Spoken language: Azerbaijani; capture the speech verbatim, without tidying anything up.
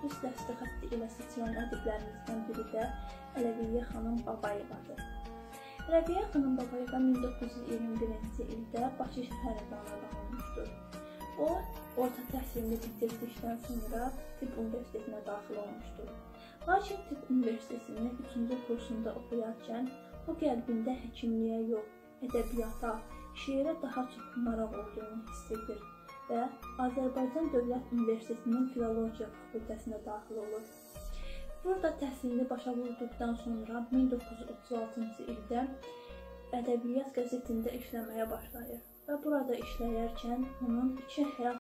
rus dəsti xətti ilə seçilən ədiblərimizdən biri də Əleviyyə xanım Babayevadır. Əleviyyə xanım Babayeva min doqquz yüz iyirmi birinci ildə Bakı şəhərində anadan olmuşdur. O, orta təhsilini bitirdikdən sonra Tibb Universitetinə daxil olmuşdur. Lakin Tibb Universitetinin üçüncü kursunda oxuyarkən o qəlbində həkimliyə yox, ədəbiyyata, şeirə daha çox maraq olduğunu hiss edir və Azərbaycan Dövlət Universitetinin Filologiya fakültəsinə daxil olur. Burada təhsilini başa vurduqdan sonra min doqquz yüz otuz altıncı ildə Ədəbiyyat qəzetində işləməyə başlayır və burada işləyərkən onun iki həyat